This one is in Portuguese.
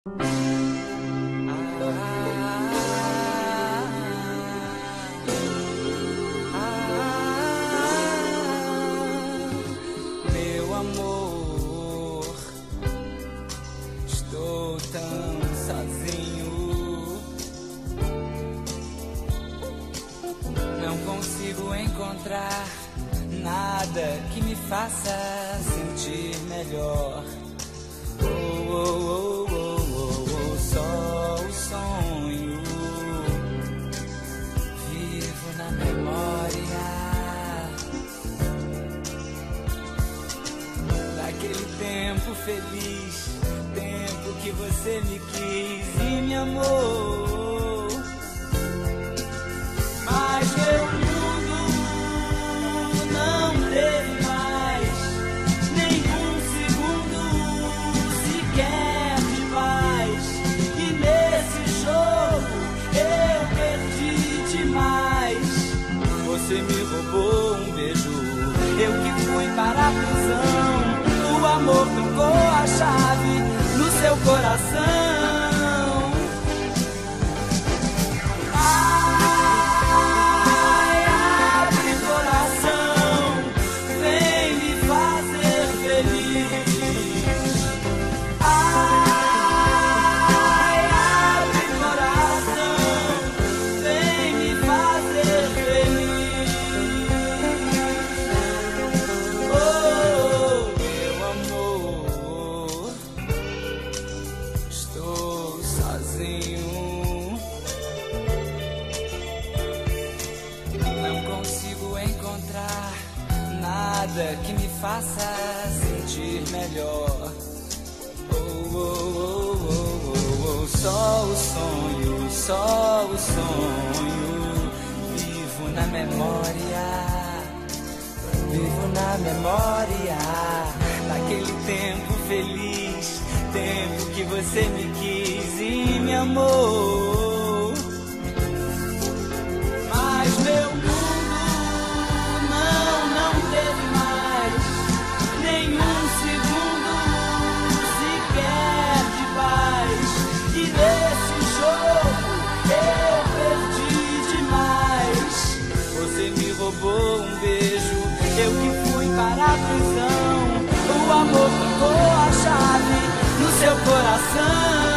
Meu amor, estou tão sozinho, não consigo encontrar nada que me faça sentir melhor. Oh, oh, oh, oh, oh, só o sonho, vivo na memória daquele tempo feliz, tempo que você me quis e me amou. Mas meu mundo não teve mais nenhum segundo sequer de paz, e nesse jogo eu perdi demais. Você me roubou um beijo, eu que fui para a prisão. O amor tocou a chave no seu coração. Não consigo encontrar nada que me faça sentir melhor. Oh, oh, oh, oh, oh, oh. Só o sonho, só o sonho. Vivo na memória, vivo na memória daquele tempo feliz, tempo que você me quis e me amou. Mas meu mundo não teve mais nenhum segundo sequer de paz, e nesse jogo eu perdi demais. Você me roubou um beijo, eu que fui para a prisão. O amor tocou a chave no seu coração.